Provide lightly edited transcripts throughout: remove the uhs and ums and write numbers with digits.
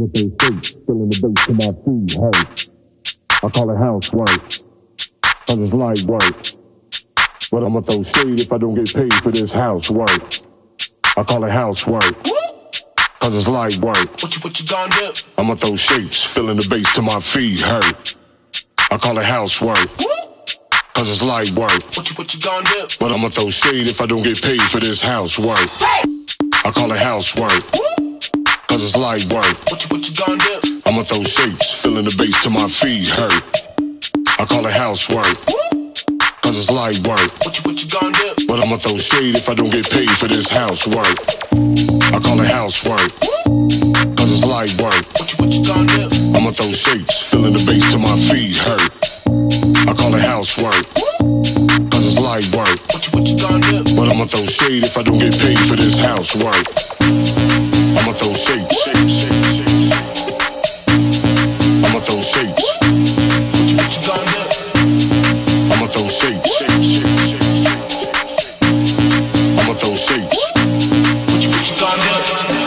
I'ma throw shapes, filling the bass to my feet, hey. I call it housework, cause it's light work. But I'ma throw shade if I don't get paid for this housework. I call it housework, cause it's light work. What you gonna do? I'ma throw shapes, filling the bass to my feet, hey. I call it housework, cause it's light work. What you gonna do? But I'ma throw shade if I don't get paid for this housework. I call it housework, cause it's light work. What you gonna do? I'ma throw shapes, filling the bass to my feet, hurt. I call it housework, cause it's light work. What you gonna do? But I'ma throw shade if I don't get paid for this housework. I call it housework, cause it's light work. What you gonna do? I'ma throw shapes, filling the bass to my feet, hurt. I call it housework, cause it's light work. What you gonna do? But I'ma throw shade if I don't get paid for this housework. I'ma throw shapes. I'ma throw shapes. What you gonna do? I'ma throw shapes. I'ma throw shapes. What you gonna do?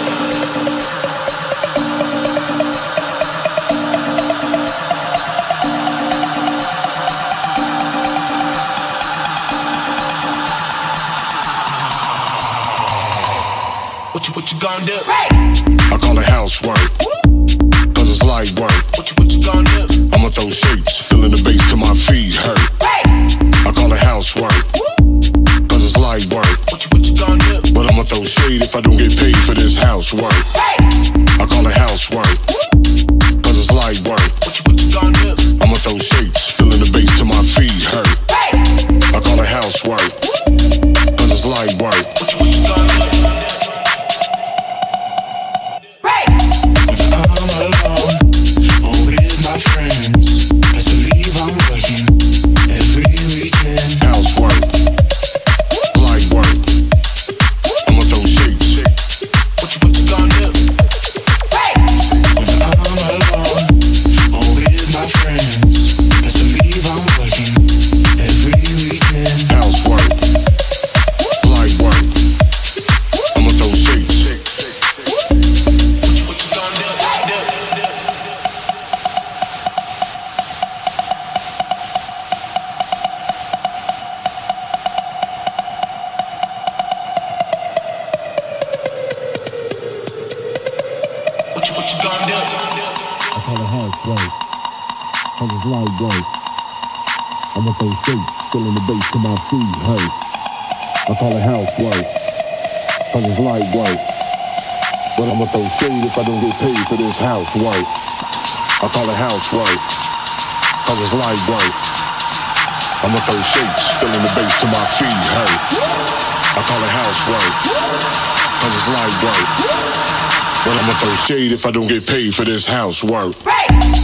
What you gonna do? I call it housework, cause it's light work. What you gonna do? I'ma throw shapes, filling the bass to my feet, hurt. I call it housework, cause it's light work. What you gonna do? But I'ma throw shade if I don't get paid for this housework. I call it housework, cause it's light work. What you gonna do? I'ma throw shapes, filling the bass to my feet, hurt. I call it housework, cause it's light work. What you gonna do? Friends, best believe I'm working every weekend. Housework, light work. I'ma throw shapes. What you gonna do? When I'm alone or with my friends, best believe I'm working every weekend. Housework, light work. I'ma throw shapes. What you gonna do? What you gonna do? I call it housework, cause it's light work. I'ma throw shapes, filling the bass to my feet, hey. I call it housework, cause it's light work. But I'ma throw shade if I don't get paid for this housework. I call it housework, cause it's light work. I'ma throw shapes, filling the bass to my feet, hey. I call it housework, cause it's light work. But I'ma throw shade if I don't get paid for this housework.